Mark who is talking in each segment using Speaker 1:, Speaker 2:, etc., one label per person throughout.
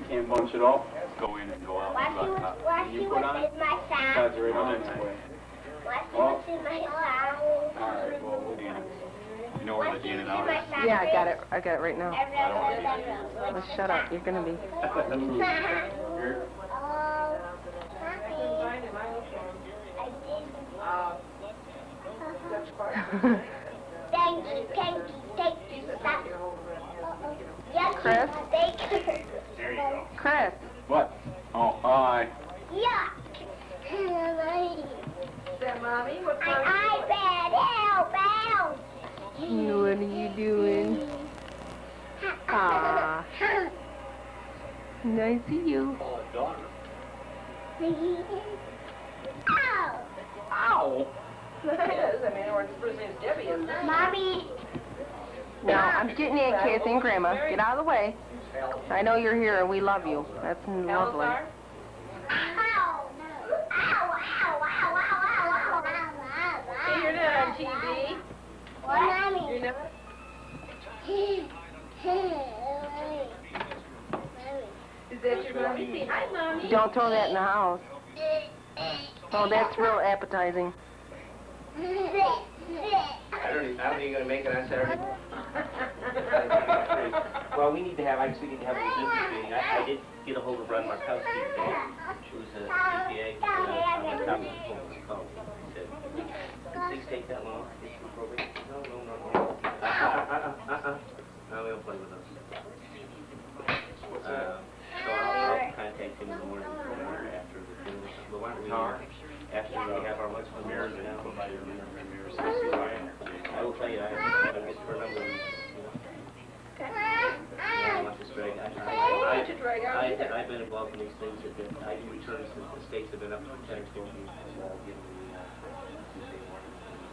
Speaker 1: can't bunch it all. Go in and go out.
Speaker 2: You put on?
Speaker 1: Guys are right on its way.
Speaker 2: What's in my sock?
Speaker 1: All right, well, we'll do it. You know where the in and out is?
Speaker 3: Yeah, I got it. I got it right now.
Speaker 1: I don't want to be.
Speaker 3: Well, shut up. You're gonna be.
Speaker 1: Here.
Speaker 2: Thank you. Stop.
Speaker 3: Chris?
Speaker 1: There you go.
Speaker 3: Chris.
Speaker 1: What? Oh, hi.
Speaker 2: Yuck.
Speaker 4: Is that Mommy? What's
Speaker 2: My iPad, help.
Speaker 3: What are you doing? Ah. Nice of you.
Speaker 1: Oh, daughter.
Speaker 2: Ow.
Speaker 1: Ow.
Speaker 4: It is. I mean, her first name's Debbie, isn't it?
Speaker 2: Mommy.
Speaker 3: No, I'm getting in, Kathy and Grandma. Get out of the way. I know you're here and we love you. That's lovely.
Speaker 2: Ow.
Speaker 4: Hey, you're not on TV.
Speaker 2: What, Mommy?
Speaker 4: You're not? Is that your Mommy? Say hi, Mommy.
Speaker 3: Don't throw that in the house. Oh, that's real appetizing.
Speaker 5: I don't think you're going to make it on Saturday. Well, we need to have a business meeting. I did get a hold of Ron Markowski today. She was a CPA. On the top of the phone. He said, "Did things take that long to get through probation?" No. No, they don't play with us. So I'll contact him in the morning after the dinner. But why don't we, after we have our lunch with Mary now, I will tell you, I don't get her number. I've been involved in these things. I do returns that the states have been up to 10 or 12 years. Tuesday morning.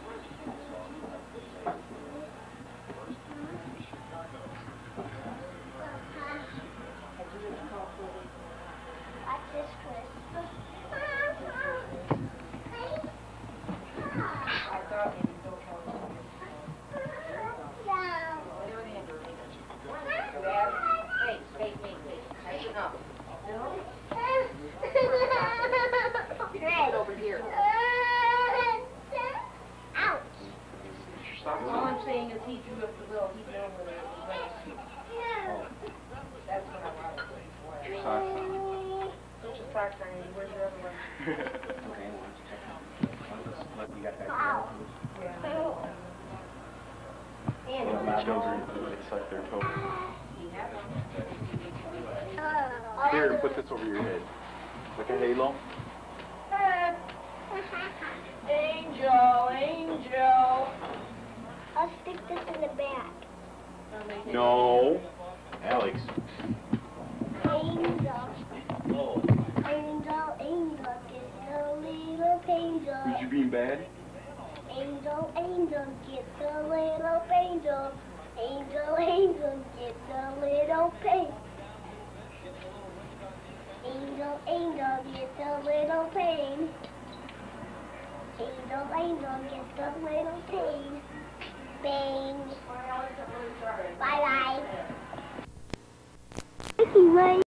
Speaker 2: Watch this, Chris.
Speaker 4: Over here.
Speaker 2: Ouch.
Speaker 4: All I'm saying is he drew up the will. He knew whether it was right. That's what I wanted.
Speaker 1: Your socks on.
Speaker 4: Put your socks on. Where's your other one?
Speaker 5: Okay, why don't you check it out? You got that?
Speaker 1: When the children suck their toes. Here, put this over your head. Like a halo.
Speaker 4: Angel.
Speaker 2: I'll stick this in the back.
Speaker 1: No. Alex.
Speaker 2: Angel.
Speaker 5: Oh.
Speaker 2: Angel, get the little angel.
Speaker 1: Was you being bad?
Speaker 2: Angel, get the little angel. Angel, get the little pain. Angel, get the little pain. Angel, get the little pain. Bang. Bye-bye.